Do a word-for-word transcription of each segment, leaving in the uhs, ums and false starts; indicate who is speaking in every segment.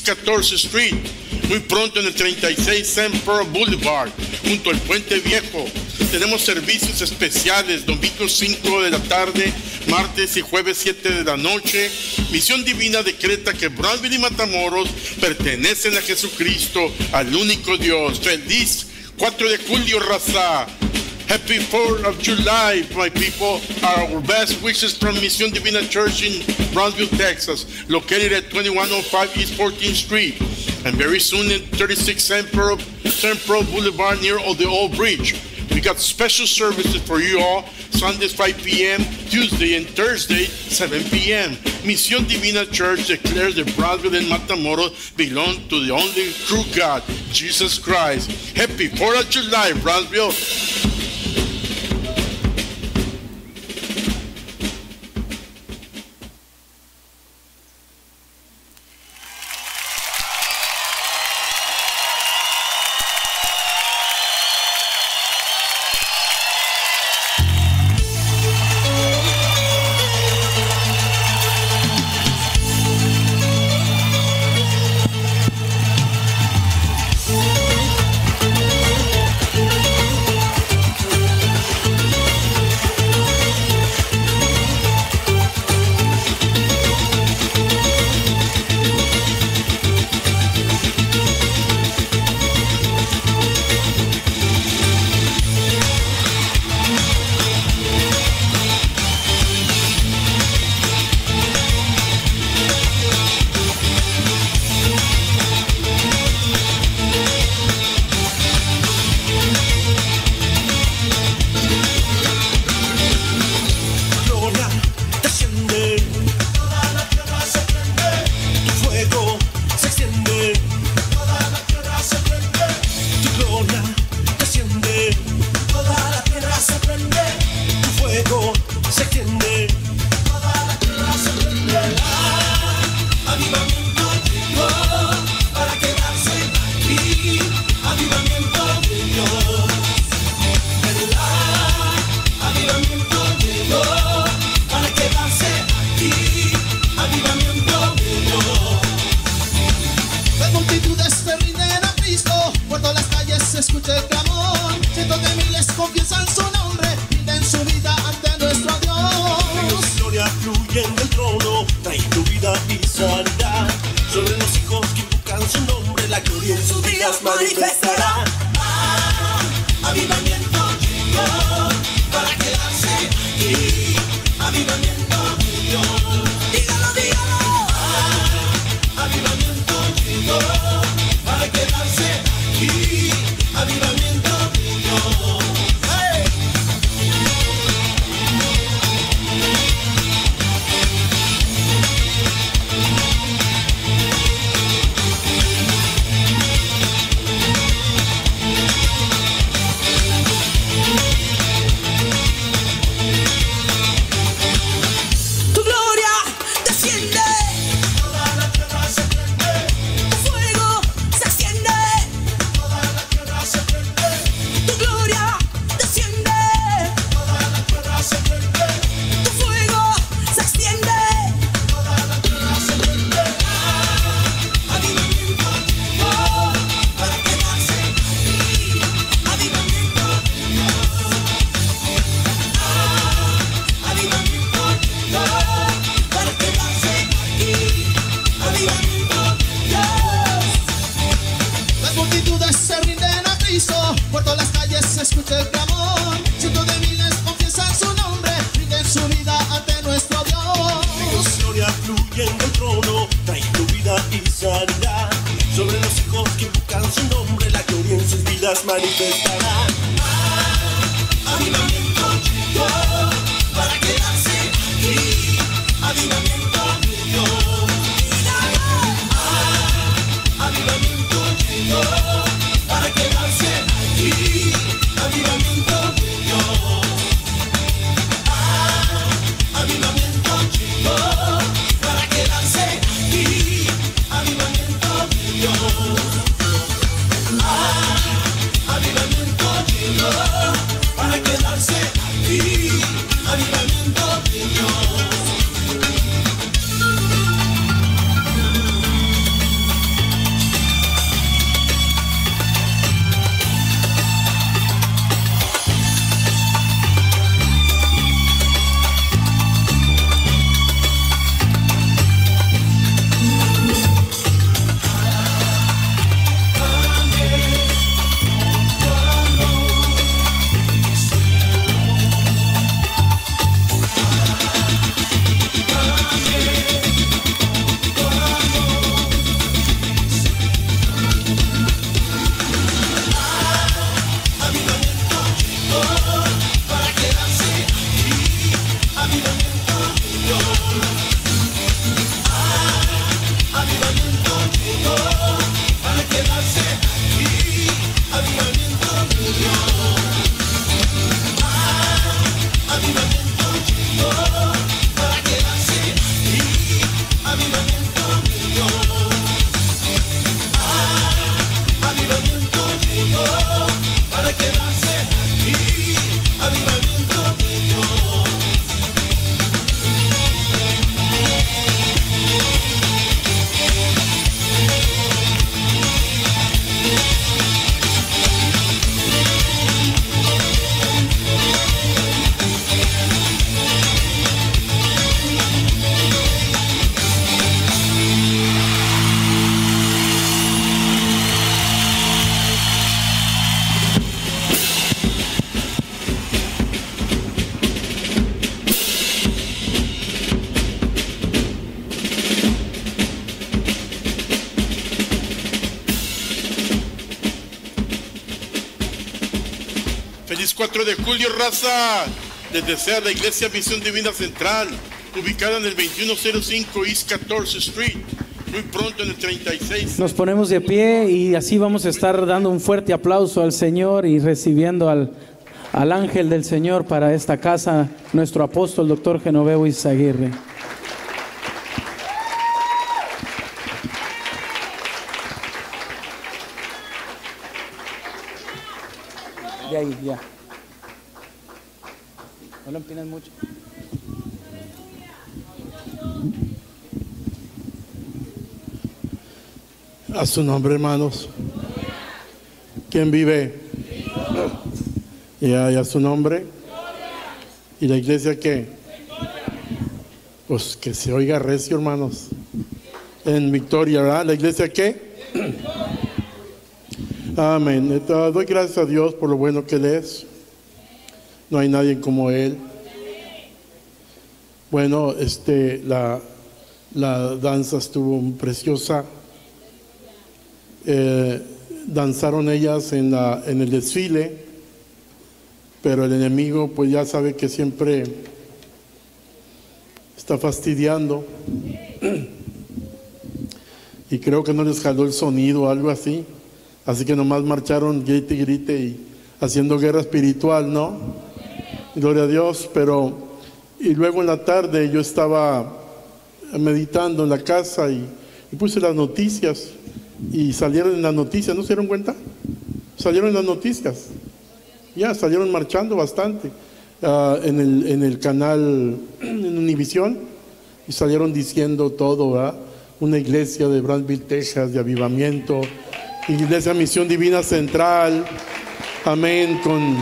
Speaker 1: catorce Street, muy pronto en el treinta y seis Saint Pearl Boulevard, junto al Puente Viejo. Tenemos servicios especiales, domingo cinco de la tarde, martes y jueves siete de la noche. Misión Divina decreta que Brownsville y Matamoros pertenecen a Jesucristo, al único Dios. Feliz cuatro de julio, raza. Happy fourth of July, my people. Our best wishes from Misión Divina Church in Brownsville, Texas, located at twenty-one oh five East fourteenth Street, and very soon in thirty-six Saint Pearl, Saint Pearl Boulevard near the Old Bridge. We got special services for you all, Sundays five p m, Tuesday and Thursday seven p m Misión Divina Church declares that Brownsville and Matamoros belong to the only true God, Jesus Christ. Happy fourth of July, Brownsville.
Speaker 2: Avivamiento
Speaker 1: Feliz cuatro de julio, raza. Les desea la Iglesia Visión Divina Central, ubicada en el veintiuno cero cinco East catorce Street. Muy pronto en el treinta y seis.
Speaker 2: Nos ponemos de pie y así vamos a estar dando un fuerte aplauso al Señor y recibiendo al, al ángel del Señor para esta casa, nuestro apóstol, doctor Genoveo Izaguirre. De ahí, ya. No lo empinas mucho.
Speaker 1: A su nombre, hermanos. ¿Quién vive? Y a, y a su nombre. ¿Y la iglesia qué? Pues que se oiga recio, hermanos. En victoria, ¿verdad? ¿La iglesia qué? Amén. Doy gracias a Dios por lo bueno que Él es. No hay nadie como Él. Bueno, este, la, la danza estuvo preciosa. Eh, danzaron ellas en, la, en el desfile, pero el enemigo pues ya sabe que siempre está fastidiando y creo que no les jaló el sonido o algo así, así que nomás marcharon grite y grite y haciendo guerra espiritual, ¿no? Gloria a Dios. Pero y luego en la tarde yo estaba meditando en la casa y, y puse las noticias. Y salieron en las noticias, ¿no se dieron cuenta? Salieron en las noticias. Ya, salieron marchando bastante uh, en, el, en el canal, en Univisión, y salieron diciendo todo, ¿verdad? Una iglesia de Brownsville, Texas, de avivamiento, Iglesia Misión Divina Central, amén, con,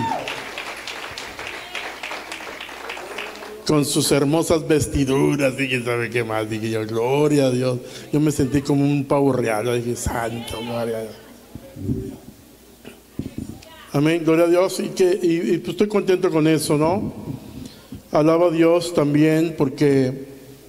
Speaker 1: con sus hermosas vestiduras, y quién sabe qué más. Dije yo, gloria a Dios. Yo me sentí como un pavo real. Yo dije, santo, gloria a Dios. Amén, gloria a Dios. Y, que, y, y pues estoy contento con eso, ¿no? Alaba a Dios también porque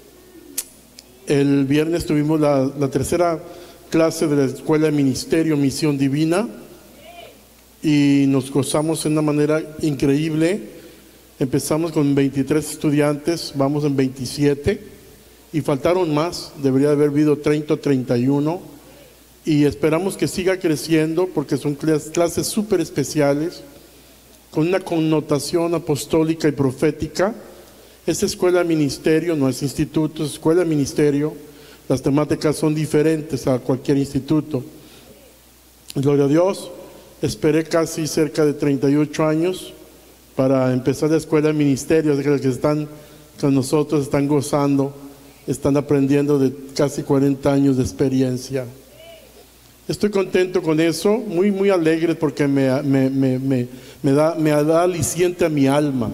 Speaker 1: el viernes tuvimos la, la tercera clase de la Escuela de Ministerio Misión Divina y nos gozamos de una manera increíble. Empezamos con veintitrés estudiantes, vamos en veintisiete y faltaron más, debería haber habido treinta o treinta y uno y esperamos que siga creciendo porque son clases súper especiales con una connotación apostólica y profética. Esta escuela de ministerio no es instituto, es escuela de ministerio. Las temáticas son diferentes a cualquier instituto. Gloria a Dios. Esperé casi cerca de treinta y ocho años para empezar la escuela de ministerio. Así que los que están con nosotros están gozando, están aprendiendo de casi cuarenta años de experiencia. Estoy contento con eso, muy muy alegre porque me, me, me, me, me, da, me da aliciente a mi alma.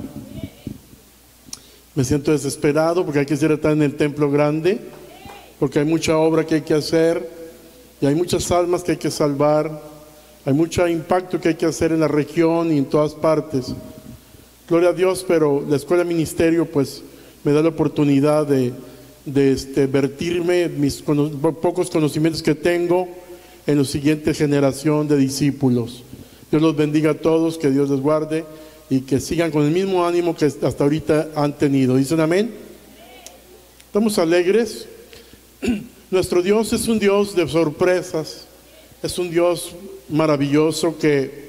Speaker 1: Me siento desesperado porque hay que estar en el templo grande, porque hay mucha obra que hay que hacer y hay muchas almas que hay que salvar, hay mucho impacto que hay que hacer en la región y en todas partes. Gloria a Dios, pero la escuela de ministerio pues me da la oportunidad de, de este, vertirme mis cono pocos conocimientos que tengo en la siguiente generación de discípulos. Dios los bendiga a todos, que Dios les guarde y que sigan con el mismo ánimo que hasta ahorita han tenido. ¿Dicen amén? ¿Estamos alegres? Nuestro Dios es un Dios de sorpresas, es un Dios maravilloso que